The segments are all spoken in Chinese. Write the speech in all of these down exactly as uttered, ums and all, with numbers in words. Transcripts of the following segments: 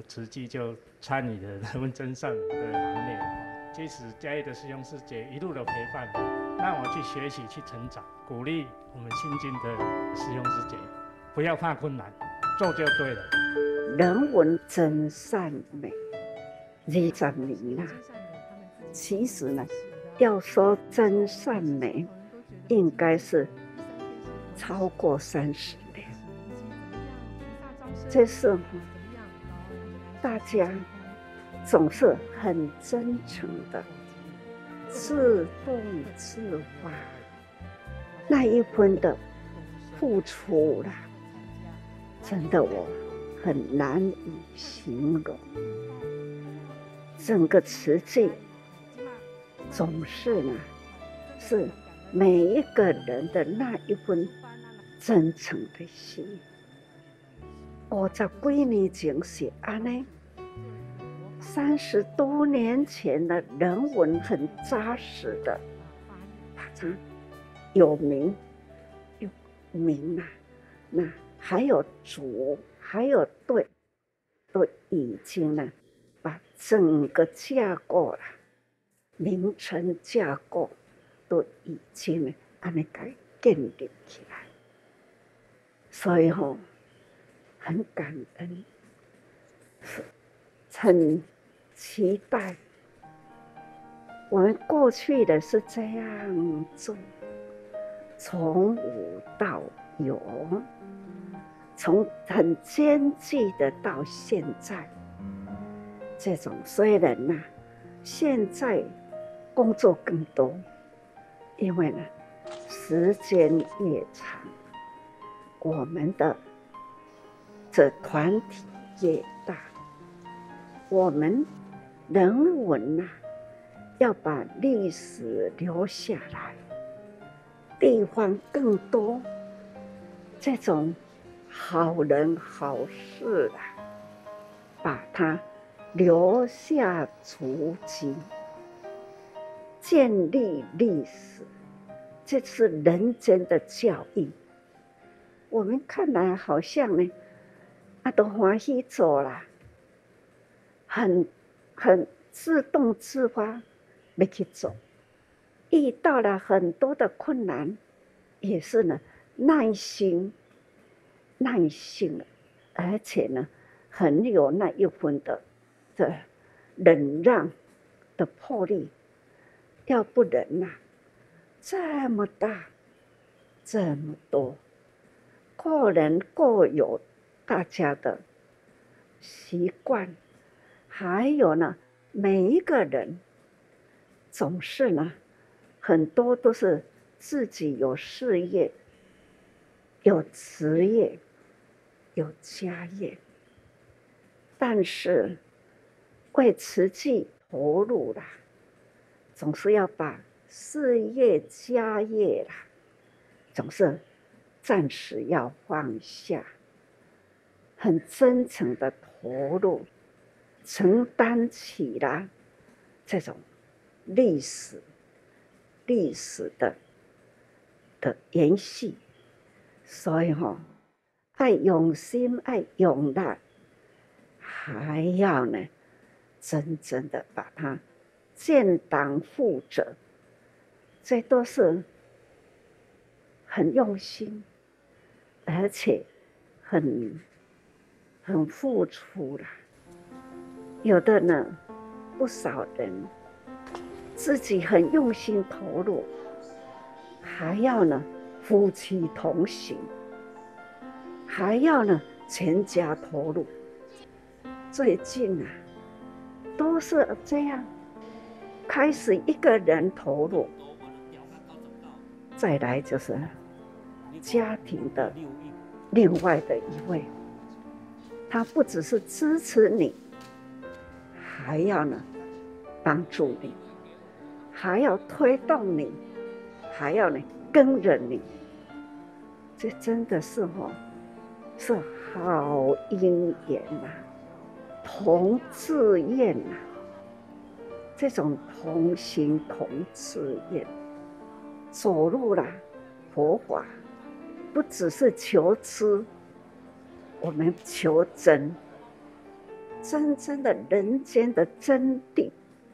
慈济就参与了人文真善美的行列。其实嘉义的师兄师姐一路的陪伴，让我去学习、去成长，鼓励我们新进的师兄师姐不要怕困难，做就对了。 人文真善美，二十年啦。其实呢，要说真善美，应该是超过三十年。这是大家总是很真诚的，自动自发，那一分的付出啦，真的我很难以形容。整个慈济总是呢，是每一个人的那一份真诚的心。五十几年前是安呢，三十多年前的人文很扎实的，把它有名有名啊，那还有主，还有对，都已经呢，把整个架构啦，名称架构都已经呢，安尼给建立起来。所以吼、哦，很感恩，很期待。我们过去的是这样做，从无到有，从很艰巨的到现在，这种虽然呐、啊，现在工作更多，因为呢，时间越长，我们的这团体越大，我们人文呐、啊，要把历史留下来，地方更多这种好人好事啊，把它留下足迹，建立历史，这是人间的教育。我们看来好像呢，啊都欢喜做啦，很很自动自发要去做，遇到了很多的困难，也是呢耐心，耐心，而且呢很有那一份的的忍让的魄力。要不然呐、啊，这么大，这么多，个人各有大家的习惯，还有呢，每一个人总是呢，很多都是自己有事业、有职业、有家业，但是为慈济投入啦，总是要把事业、家业啦，总是暂时要放下，很真诚的投入，承担起了这种历史、历史的的延续。所以哈、哦，爱用心，爱用力，还要呢，真正的把它建党负责，这都是很用心，而且很很付出啦。有的呢，不少人自己很用心投入，还要呢夫妻同行，还要呢全家投入。最近啊，都是这样，开始一个人投入，再来就是家庭的另外的一位，他不只是支持你，还要呢帮助你，还要推动你，还要呢跟着你。这真的是哦，是好姻缘呐、啊，同志愿呐、啊，这种同心同志愿，走入了佛法，不只是求知，我们求真， 真正的人间的真谛，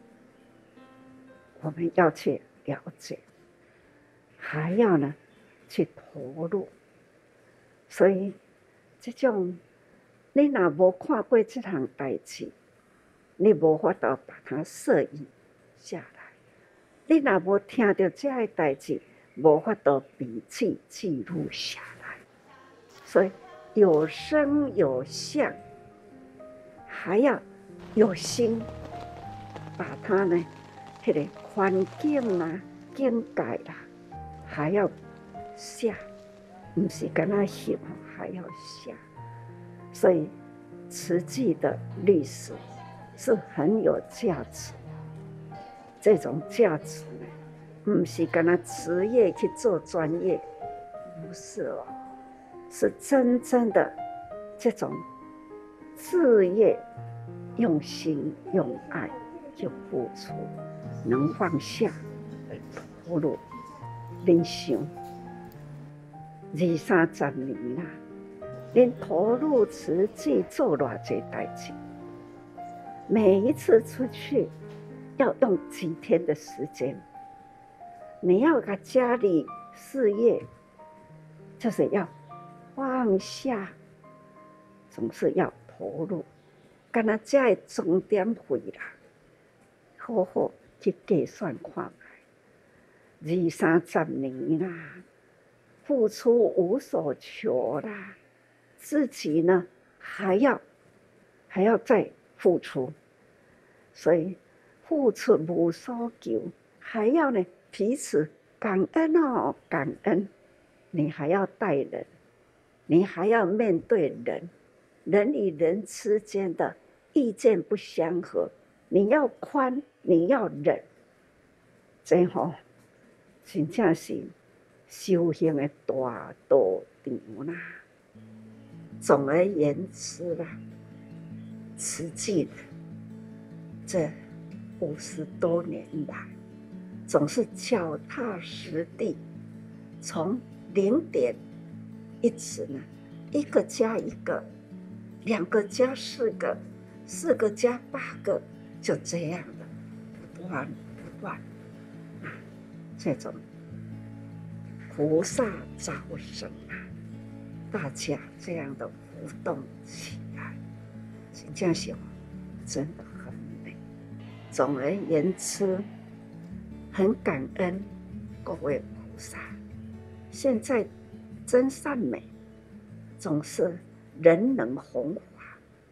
我们要去了解，还要呢去投入。所以这种你若无看过这项代志，你无法度把它摄影下来；你若无听到这个代志，无法度笔记记录下来。所以有声有相，还要有心，把它呢，迄个环境啦、境界啦，还要下，不是干那写，还要下。所以，慈济的历史是很有价值。这种价值呢，不是干那职业去做专业，不是哦，是真正的这种事业，用心用爱去付出，能放下投入。恁想二三十年啦，恁投入慈济做偌济代志，每一次出去要用几天的时间？你要把家里事业，就是要放下，总是要投入。干那这的重点费啦，好好去计算看卖。二三十年啦，付出无所求啦，自己呢还要还要再付出，所以付出无所求，还要呢彼此感恩哦，感恩。你还要待人，你还要面对人，人与人之间的意见不相合，你要宽，你要忍，这吼真正是修行的大道场啦。总而言之啦，慈济这五十多年来，总是脚踏实地，从零点一直呢，一个加一个，两个加四个，四个加八个，就这样的不断不断啊，这种菩萨招生啊，大家这样的互动起来，真正是真的很美。总而言之，很感恩各位菩萨。现在真善美总是人能弘法，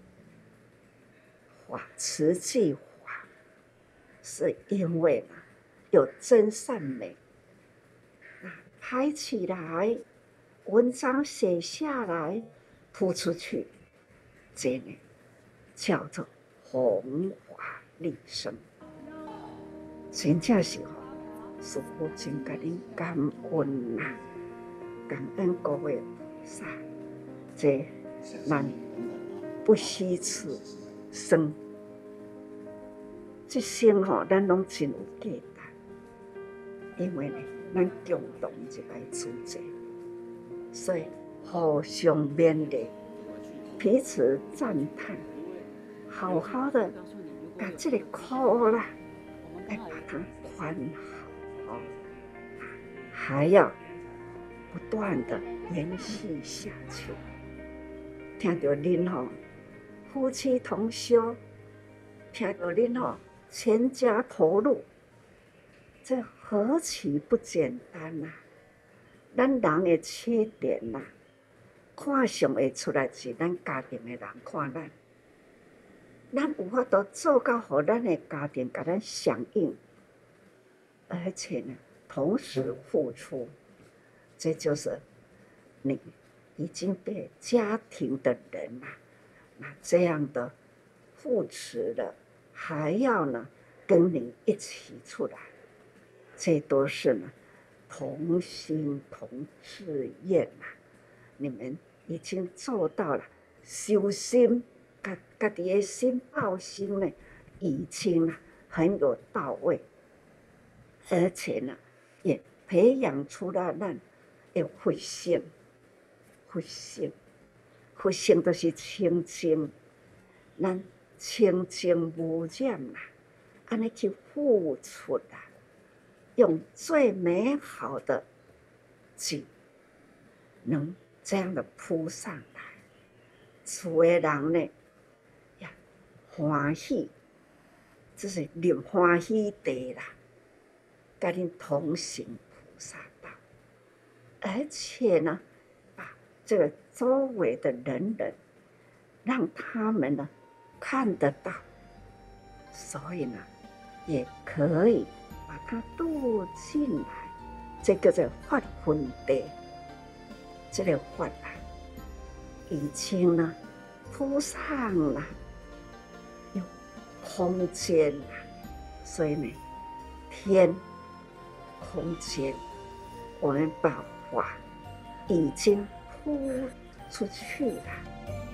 法慈济法，是因为呢有真善美，拍起来，文章写下来，铺出去，这呢叫做弘法利生。真正是吼，师父真甲恁感恩呐、啊，感恩各位菩萨，这咱不虚此生，这生吼，咱拢真有价值，因为呢，咱共同一个主题，所以互相勉励，彼此赞叹，好好的把这个苦啦，来把它宽好，还要不断的延续下去。听到恁吼夫妻同修，听到恁吼全家投入，这何其不简单呐、啊！咱人的缺点呐、啊，看上会出来是咱家庭的人看咱，咱有法度做到，互咱的家庭甲咱响应，而且呢，同时付出，这就是你已经被家庭的人呐、啊，那这样的扶持了，还要呢跟你一起出来，这都是呢同心同志愿呐、啊，你们已经做到了修心，家家己的心报心呢，已经啊很有到位，而且呢，也培养出了咱的佛性。佛性，佛性就是清净。咱清净无染啦，安尼去付出啦，用最美好的景，能这样的铺上来，厝的人呢呀欢喜，这是入欢喜地啦，跟你同行菩萨道，而且呢，把这个周围的人人，让他们呢看得到，所以呢，也可以把它渡进来，这个叫法分地，这个法啊，已经呢铺上了有空间了，所以呢，天空间我们把法已经铺出去了。